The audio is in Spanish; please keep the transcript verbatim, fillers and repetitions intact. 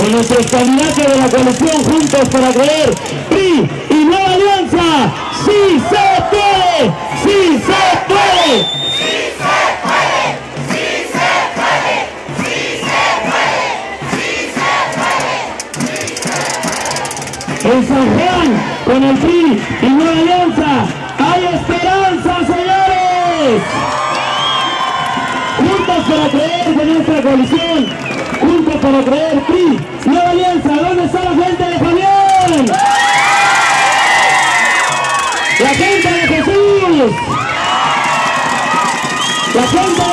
con nuestros candidatos de la coalición Juntos para Creer, P R I y Nueva Alianza. ¡Sí se puede! ¡Sí se puede! ¡Sí se puede! ¡Sí se puede! ¡Sí se puede! ¡Sí se puede! ¡Sí se puede! En San Juan, con el P R I y Nueva Alianza, hay esperanza, señores. Juntos para Creer de nuestra coalición, Juntos para Creer, P R I, Nueva Alianza. ¿Dónde está la gente de Fabián? La gente de Jesús. La gente